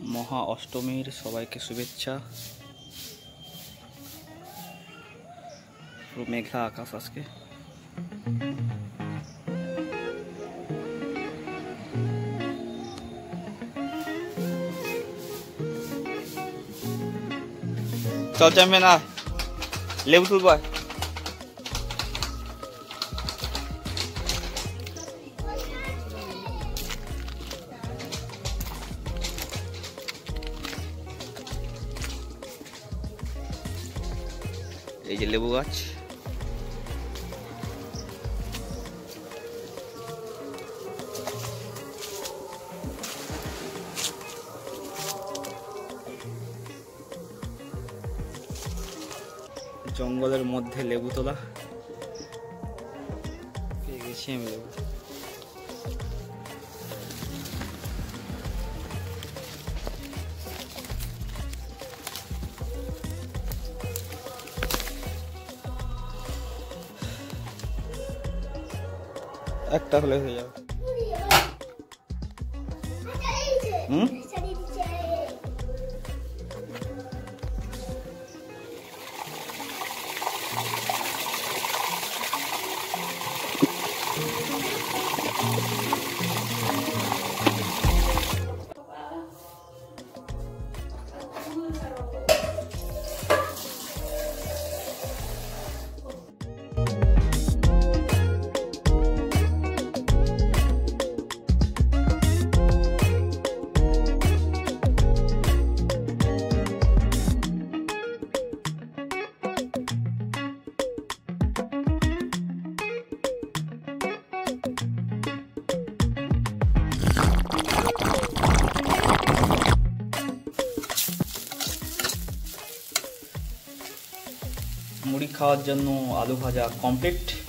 মহা অষ্টমীর সবাইকে শুভেচ্ছা। পুরো মেঘলা আকাশ আজকে। চল চ্যাম্পিয়ন না লেবু তুলব। এই যে লেবু গাছ, জঙ্গলের মধ্যে লেবু তোলা। পেয়ে গেছি আমি লেবু। একটা হলে হয়ে যাবে। মুড়ি খাওয়ার জন্য আলু ভাজা কমপ্লিট।